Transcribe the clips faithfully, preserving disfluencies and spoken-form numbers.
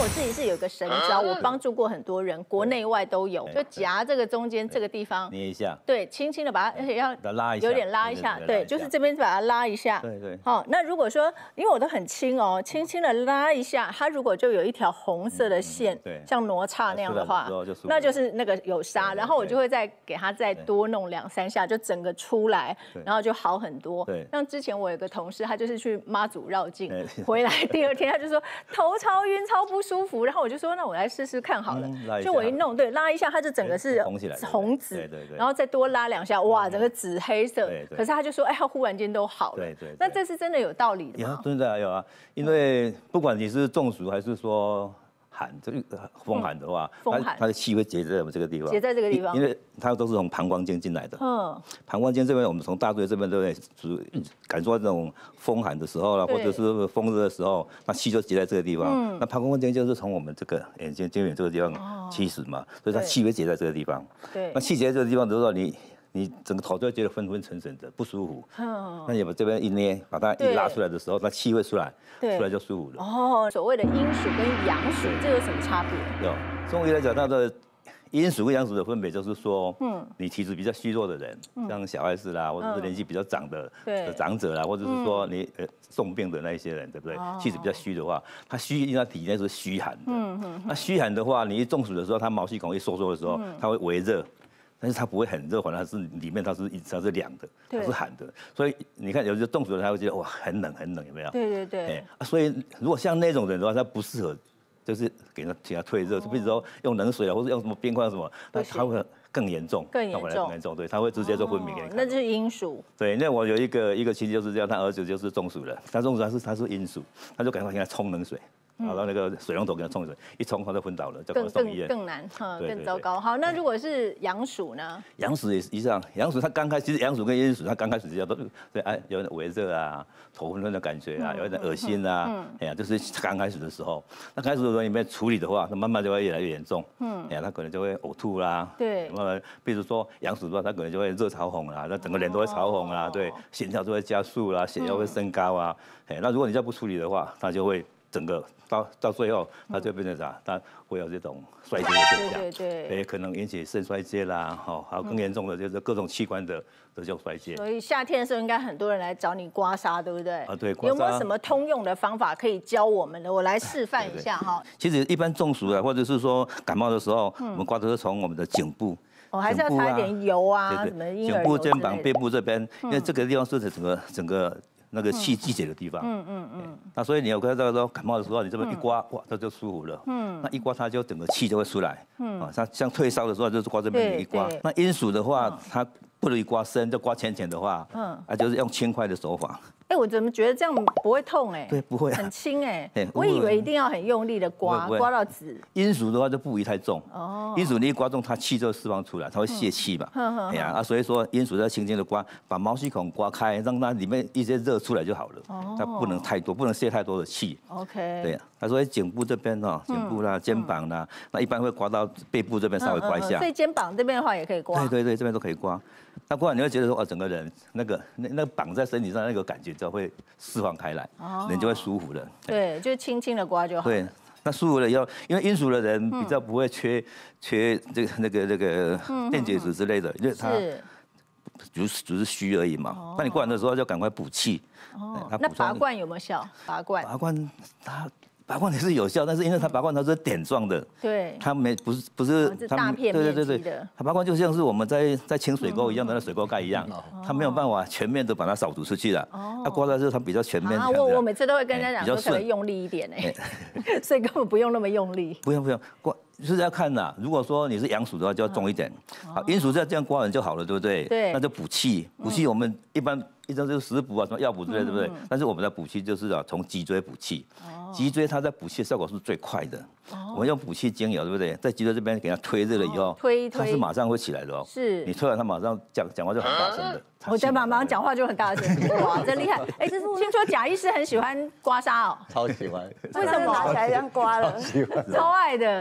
自己是有个神招，我帮助过很多人，国内外都有，就夹这个中间这个地方， 捏一下， 对，轻轻的把它，而且要拉一下， 有点拉一下，对，就是这边把它拉一下， 对对。 好，那如果说，因为我都很轻哦，轻轻的拉一下，它如果就有一条红色的线，对，像哪吒那样的话，那就是那个有沙，然后我就会再给它再多弄两三下，就整个出来，然后就好很多。对，像之前我有个同事，他就是去妈祖绕境，回来第二天他就说头超晕、超不舒服，然后我就说那我来试试看好了，就我一弄，对，拉一下，它就整个是红起来，红紫，然后再多拉两下，哇，整个紫黑色。可是他就说，哎，他忽然间都好了。对对。那这是真的有道理的吗？ 真的有啊，因为不管你是中暑还是说寒，这个风寒的话，它它的气会结在我们这个地方， 结在这个地方， 因为它都是从膀胱经进来的。嗯，膀胱经这边，我们从大椎这边，对不对？主感受到这种风寒的时候啦，或者是风热的时候，那气就结在这个地方。嗯，那膀胱经就是从我们这个眼睛睛眼这个地方起始嘛，所以它气会结在这个地方。对，那气结在这个地方的时候，你。你整个头就会觉得昏昏沉沉的，不舒服。嗯，那你把这边一捏，把它一拉出来的时候，那气会出来，出来就舒服了。 哦，所谓的阴暑跟阳暑，这有什么差别？ 有，中医来讲，它的阴暑跟阳暑的分别就是说，嗯，你体质比较虚弱的人，像小孩子啦，或者是年纪比较长的的长者啦，或者是说你呃重病的那一些人，对不对？气质比较虚的话，他虚，因为他体内是虚寒的。嗯嗯。那虚寒的话，你一中暑的时候，他毛细孔一收缩的时候，它会微热。但是它不会很热，反正它是里面它是它是凉的，它是寒的，所以你看有些中暑的人他会觉得哇很冷很冷，有没有？ 对对对。 哎，所以如果像那种人的话，他不适合，就是给他给他退热，比如说用冷水啊，或者用什么冰块什么，那他会更严重， 更严重， 更严重，对，他会直接就昏迷给你看。 那就是阴暑。 对，那我有一个一个亲戚就是这样，他儿子就是中暑了，他中暑他是他是阴暑，他就赶快给他冲冷水。然后那个水龙头给他冲水，一冲他就昏倒了，就赶快送医院。 更更难，更糟糕。好，那如果是阳暑呢？ 阳暑也是一样，阳暑它刚开始，其实阳暑跟阴暑它刚开始都对，哎，有点微热啊，头昏昏的感觉啊，有点恶心啊，哎呀，就是刚开始的时候。那开始的时候你没处理的话，那慢慢就会越来越严重。嗯，哎呀，他可能就会呕吐啦。对。那么，比如说阳暑的话，他可能就会热潮红啦，那整个脸都会潮红啦，对，心跳就会加速啦，血压会升高啊。哎，那如果你再不处理的话，它就会。整个到到最后，它就变成啥？它会有这种衰竭的现象，对对对，也可能引起肾衰竭啦，哈，还有更严重的就是各种器官的这种衰竭。 所以夏天的时候，应该很多人来找你刮痧，对不对？ 啊，对。 有没有什么通用的方法可以教我们的？我来示范一下哈。 其实一般中暑啊，或者是说感冒的时候，我们刮的是从我们的颈部。 哦，还是要擦一点油啊，什么婴儿油。 颈部、肩膀、背部这边，因为这个地方是整个整个。那个气季节的地方，嗯嗯嗯，那所以你有看到说感冒的时候，你这么一刮，哇，它就舒服了，嗯，那一刮它就整个气就会出来，嗯，啊，像像退烧的时候就是刮这边一刮，那阴暑的话，它不能刮深，就刮浅浅的话，嗯，啊，就是用轻快的手法。 哎，我怎么觉得这样不会痛哎？ 对，不会， 很轻哎。我以为一定要很用力的刮，刮到紫。 阴暑的话就不宜太重。哦。阴暑你一刮中，它气就释放出来，它会泄气嘛。哎呀啊，所以说阴暑要轻轻的刮，把毛细孔刮开，让它里面一些热出来就好了。哦。它不能太多，不能泄太多的气。 OK。 对呀，他说颈部这边哦，颈部啦、肩膀啦，那一般会刮到背部这边稍微刮一下。 所以肩膀这边的话也可以刮。 对对对，这边都可以刮。那刮完你会觉得说，哦，整个人那个那那绑在身体上那个感觉就会释放开来，人就会舒服了。 对，就轻轻的刮就好。 对，那舒服了以后，因为阴暑的人比较不会缺缺这个那个那个电解质之类的，因为他只是只是虚而已嘛。那你刮完的时候就赶快补气。 哦，那拔罐有没有效？拔罐？ 拔罐它。拔罐也是有效，但是因为它拔罐它是点状的， 对， 它没不是不是它大片对对对对，它拔罐就像是我们在在清水沟一样的那水沟盖一样，它没有办法全面的把它扫除出去了。哦，它刮到是它比较全面。 啊，我我每次都会跟人家讲说可能用力一点哎，所以根本不用那么用力。 不用不用，刮就是要看呐。如果说你是阳暑的话，就要重一点。好，阴暑这样这样刮完就好了，对不对？对，那就补气，补气我们一般一般就是食补啊，什么药补之类，对不对？但是我们的补气就是啊，从脊椎补气。脊椎它在补气的效果是最快的，我们用补气精油，对不对？在脊椎这边给它推热了以后，推它是马上会起来的哦。是，你推完它马上讲讲话就很大声的。 我在马上讲话就很大声，哇，真厉害！哎，听说贾医师很喜欢刮痧哦， 超喜欢。 为什么拿起来这样刮了？超爱的。 工作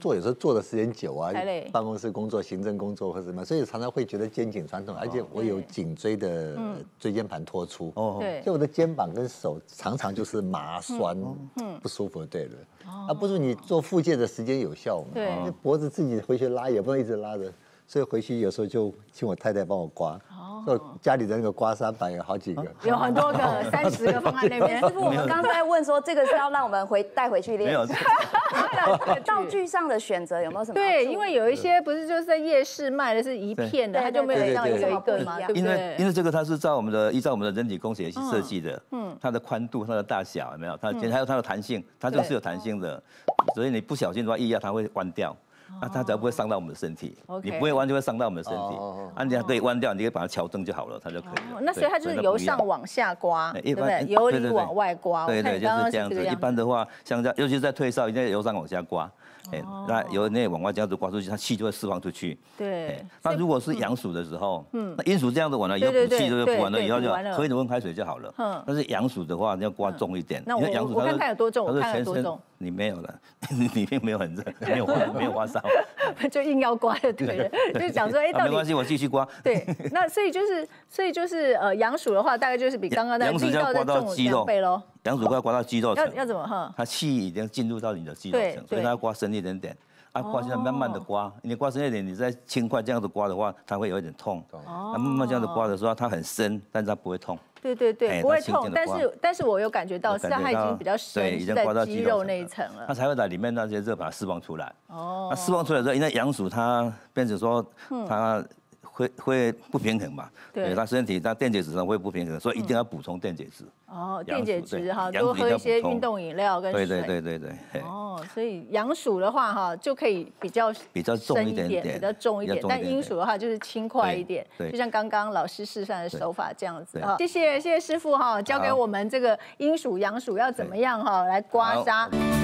作有时候做的时间久啊，办公室工作、行政工作或者什么，所以常常会觉得肩颈酸痛，而且我有颈椎的椎间盘脱出， 对， 所以我的肩膀跟手常常就是麻酸，不舒服。对了，啊，不是你做复健的时间有效嘛？ 对， 脖子自己回去拉也不能一直拉着。所以回去有时候就请我太太帮我刮，哦，家里的那个刮痧板有好几个， 有很多个，三十个放在那边。 师傅，我们刚才问说，这个是要让我们回带回去练，没有。道具上的选择有没有什么？ 对，因为有一些不是就是在夜市卖的是一片的，它就没有这样一个一个嘛，对不对？ 因为因为这个它是照我们的依照我们的人体工学去设计的，嗯，它的宽度、它的大小有没有？它还有它的弹性，它就是有弹性的，所以你不小心的话，一压它会弯掉。那它才不会伤到我们的身体，你不会弯就会伤到我们的身体。啊，你可以弯掉，你可以把它矫正就好了，它就可以了。 那所以它就是由上往下刮，对不对？由里往外刮。 对对，就是这样子。一般的话，像这，尤其是在退烧，一定要由上往下刮。哎，那由内往外这样子刮出去，它气就会释放出去。 对。 那如果是阳暑的时候，嗯，那阴暑这样子完了以后补气就是补完了以后就喝一点温开水就好了。嗯。但是阳暑的话，你要刮重一点。 那我我看看有多重，我看有多重。 你没有了，你并没有很热，没有没有发烧， 就硬要刮就对了，就讲说哎，到底没关系，我继续刮。 对，那所以就是所以就是呃阳暑的话，大概就是比刚刚那阳暑要刮到肌肉倍喽。 阳暑要刮到肌肉层， 要要怎么哈？ 它气已经进入到你的肌肉层，所以它要刮深一点点。啊，刮现在慢慢的刮，你刮深一点，你再轻快这样子刮的话，它会有一点痛。哦。那慢慢这样子刮的时候，它很深，但是它不会痛。 对对对，不会痛，但是但是我有感觉到，是它已经比较深， 已经刮到肌肉那一层了， 它才会把里面那些热把它释放出来。哦。那释放出来之后，因为阳暑它变成说它会会不平衡嘛，对，它身体它电解质上会不平衡，所以一定要补充电解质。 哦，电解质哈，多喝一些运动饮料跟水。 对对对对对。 哦，所以阳暑的话哈，就可以比较比较重一点点， 比较重一点，但阴暑的话就是轻快一点，就像刚刚老师示范的手法这样子哈。谢谢谢谢师傅哈，教给我们这个阴暑阳暑要怎么样哈来刮痧。